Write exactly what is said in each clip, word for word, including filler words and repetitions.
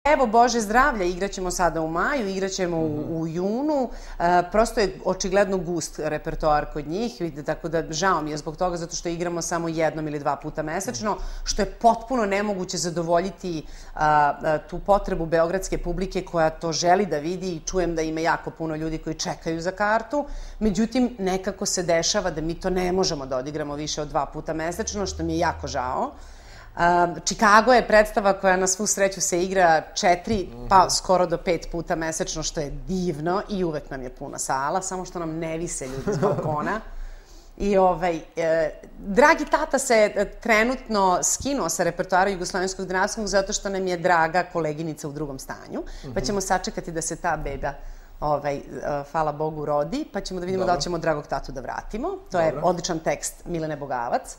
Evo, Bože zdravlja, igraćemo sada u maju, igraćemo u, u junu, e, prosto je očigledno gust repertoar kod njih, vidite, tako da žao mi je zbog toga, zato što igramo samo jednom ili dva puta mesečno, što je potpuno nemoguće zadovoljiti a, a, tu potrebu beogradske publike koja to želi da vidi i čujem da ima jako puno ljudi koji čekaju za kartu, međutim, nekako se dešava da mi to ne možemo da odigramo više od dva puta mesečno, što mi je jako žao. Chicago je predstava koja na svu sreću se igra četiri, pa skoro do pet puta mesečno, što je divno i uvek nam je puna sala, samo što nam ne vise ljudi s balkona. I ovaj, e, dragi tata se e, trenutno skinuo sa repertoara Jugoslovenskog dramskog zato što nam je draga koleginica u drugom stanju, pa ćemo sačekati da se ta beba Ovaj, uh, hvala Bogu, rodi, pa ćemo da vidimo Dobro. Da li ćemo dragog tatu da vratimo. To Dobro. Je odličan tekst Milene Bogavac.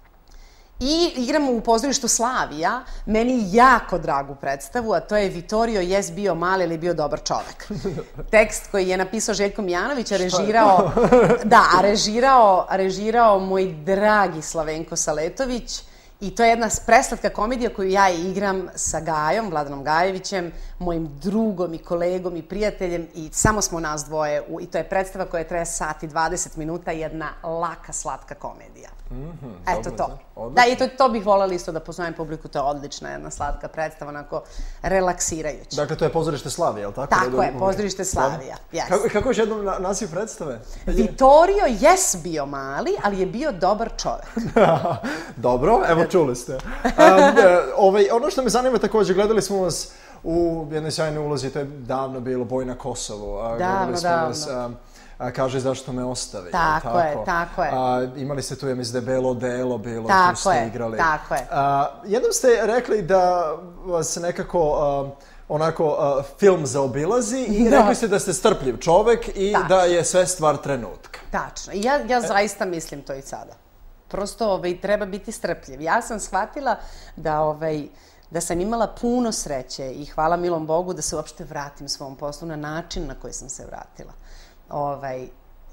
I igramo u pozorištu Slavija, meni jako dragu predstavu, a to je Vittorio jes bio mali ili bio dobar čovek. Tekst koji je napisao Željko Mijanović, a režirao, da, a režirao, a režirao moj dragi Slavenko Saletović. I to je jedna preslatka komedija koju ja igram sa Gajom, Vladanom Gajevićem, mojim drugom i kolegom i prijateljem i samo smo nas dvoje. U, I to je predstava koja traje sat i dvadeset minuta, jedna laka, slatka komedija. Mm-hmm, Eto to. Da, i to, to bih voljela isto da pozovem publiku, to je odlična jedna slatka predstava, onako relaksirajuća. Dakle, to je pozorište Slavija, je li tako? Tako je, pozorište Slavija, yes. Kako, kako je jednom naziv predstave? Vittorio jes bio mali, ali je bio dobar čovek. Dobro, evo čuli ste. Um, ovaj, ono što me zanima također, gledali smo vas u jednoj sjajnoj ulozi, to je davno bilo, Boj na Kosovu. A, davno, davno. Vas, um, a, kaže zašto me ostavi. Tako, tako je, tako je. A, imali ste tu, ja mislim da je Belo Delo bilo, tako tu ste je, igrali. Tako je, a, jednom ste rekli da vas nekako... A, onako uh, film zaobilazi i da. Rekli ste da ste strpljiv čovek i Tačno. Da je sve stvar trenutka. Tačno. I ja, ja zaista mislim to i sada. Prosto ovaj, treba biti strpljiv. Ja sam shvatila da, ovaj, da sam imala puno sreće i hvala milom Bogu da se uopšte vratim svom poslu na način na koji sam se vratila. Ovaj,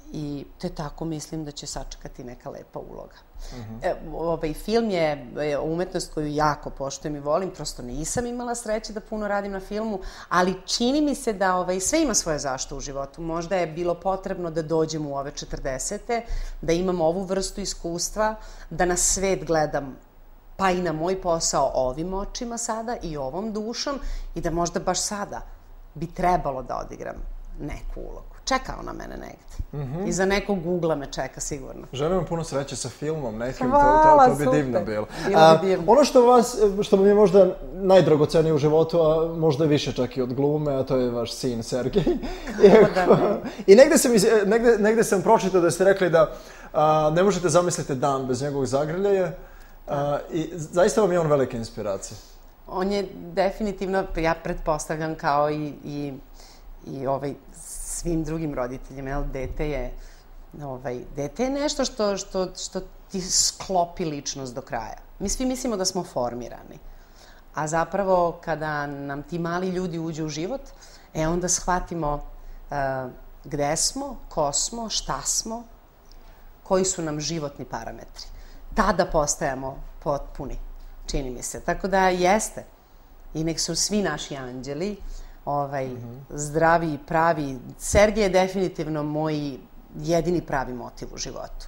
I te tako mislim da će sačekati neka lepa uloga. Mm-hmm. e, ovaj film je, je umetnost koju jako poštujem i volim, prosto nisam imala sreće da puno radim na filmu, ali čini mi se da ovaj, sve ima svoje zašto u životu. Možda je bilo potrebno da dođem u ove četrdesete, da imam ovu vrstu iskustva, da na svet gledam pa i na moj posao ovim očima sada i ovom dušom i da možda baš sada bi trebalo da odigram neku ulogu. Čekao na mene negde. Mm-hmm. I za nekog Google-a me čeka sigurno. Želim vam puno sreće sa filmom nekim, Hvala, to, to, to bi divno bilo. Bilo bi divno. A, ono što vas, što mi je možda najdragocenije u životu, a možda više čak i od glume, a to je vaš sin Sergej. Iako, I negde sam, negde, negde sam pročitao da ste rekli da a, ne možete zamisliti dan bez njegovog zagrljaja. A, I zaista vam je on velika inspiracija. On je definitivno, ja pretpostavljam kao i, i, i ovaj, svim drugim roditeljima, jel, dete je, ovaj, dete je nešto što, što, što ti sklopi ličnost do kraja. Mi svi mislimo da smo formirani, a zapravo kada nam ti mali ljudi uđu u život, e onda shvatimo uh, gde smo, ko smo, šta smo, koji su nam životni parametri. Tada postajemo potpuni, čini mi se. Tako da jeste. I nek su svi naši anđeli ovaj, mm-hmm. zdravi i pravi. Sergej je definitivno moj jedini pravi motiv u životu.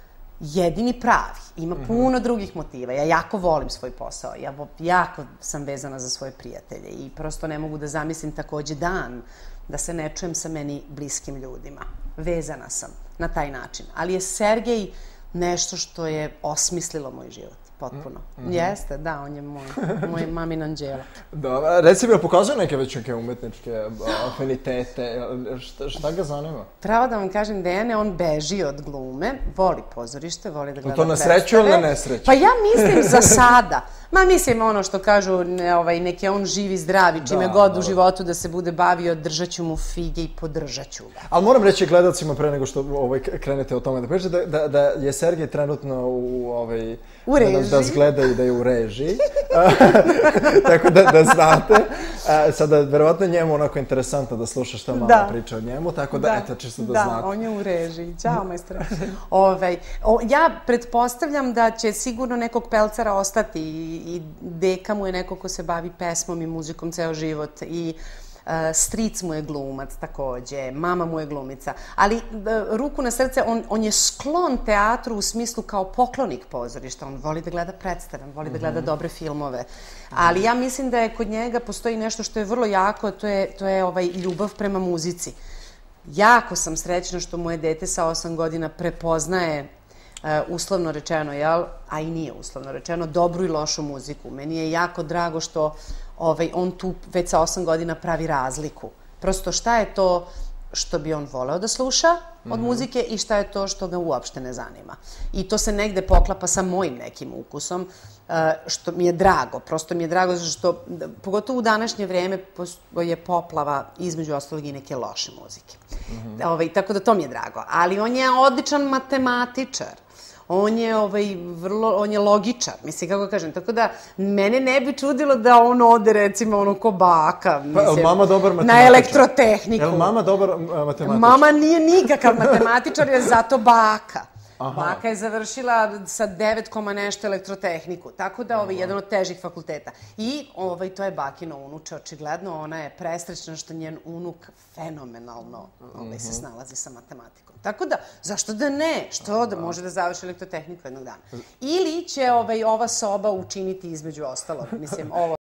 Jedini pravi. Ima mm-hmm. puno drugih motiva. Ja jako volim svoj posao. Ja jako sam vezana za svoje prijatelje i prosto ne mogu da zamislim takođe dan da se ne čujem sa meni bliskim ljudima. Vezana sam na taj način. Ali je Sergej nešto što je osmislilo moj život. Potpuno. Mm-hmm. Jeste, da, on je moj, moj mamin anđela. Da, reci mi, pokazuje neke već neke umetničke afinitete, šta, šta ga zanima? Pravo da vam kažem, Dejane, on beži od glume, voli pozorište, voli da gleda predstave. To na sreću ili na nesreću? Pa ja mislim za sada. Ma mislim ono što kažu, ne, ovaj, nek je on živi, zdravi, čime da, god da, u životu da se bude bavio, držat ću mu fige i podržat ću ga. Ali moram reći gledalcima pre nego što ovaj, krenete o tome da pričate, da, da, da je Sergej trenutno u... Ovaj, u režiji. da zgleda i da je u režiji. Tako da, da znate. Sada, verovatno njemu onako interesantno da sluša šta mama da. priča o njemu, tako da, da. eto, čisto da, da znate. Da, on je u režiji. Ćao, majstora. Ove, o, ja pretpostavljam da će sigurno nekog pelcara ostati i, i deka mu je neko ko se bavi pesmom i muzikom ceo život i Uh, stric mu je glumac takođe, mama mu je glumica, ali uh, ruku na srce, on, on je sklon teatru u smislu kao poklonik pozorišta, on voli da gleda predstave, on voli mm-hmm. da gleda dobre filmove, ali ja mislim da je kod njega postoji nešto što je vrlo jako, to je, to je ovaj ljubav prema muzici. Jako sam srećna što moje dete sa osam godina prepoznaje Uh, uslovno rečeno, jel? A i nije uslovno rečeno, dobru i lošu muziku. Meni je jako drago što ovaj, on tu već sa osam godina pravi razliku. Prosto šta je to što bi on voleo da sluša od mm-hmm. muzike i šta je to što ga uopšte ne zanima. I to se negde poklapa sa mojim nekim ukusom, uh, što mi je drago. Prosto mi je drago zato što, pogotovo u današnje vreme, je poplava između ostalog i neke loše muzike. Mm-hmm. Ovaj, tako da to mi je drago. Ali on je odličan matematičar. On je, ovaj, vrlo, on je logičar, mislim, kako kažem, tako da mene ne bi čudilo da on ode, recimo, ono, ko baka, mislim, pa, mama dobar matematičar? Na elektrotehniku. Je li mama dobar matematičar? Mama nije nikakav matematičar, je zato baka. Aha. Baka je završila sa devet koma nešto elektrotehniku, tako da ovaj, jedan od težih fakulteta. I ovaj, to je bakino unuče, očigledno, ona je presrećna što njen unuk fenomenalno ovaj, se snalazi sa matematikom. Tako da, zašto da ne? Što da može da završi elektrotehniku jednog dana? Ili će ovaj, ova soba učiniti između ostalog, mislim, ovo